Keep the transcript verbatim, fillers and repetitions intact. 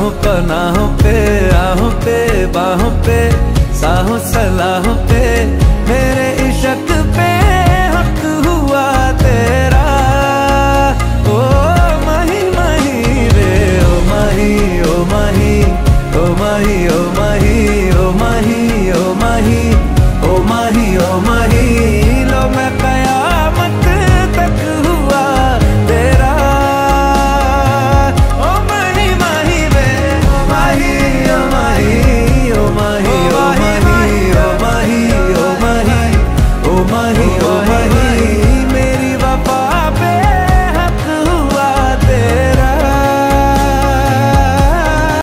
राहों पनाहों पे, आहों पे बाहों पे, साहों सलाहों पे, मेरे इश्क पे हक हुआ तेरा। ओ माही माही रे, ओ माही ओ माही, ओ माही ओ माही, ओ माही ओ माही, ओ माही ओ माही।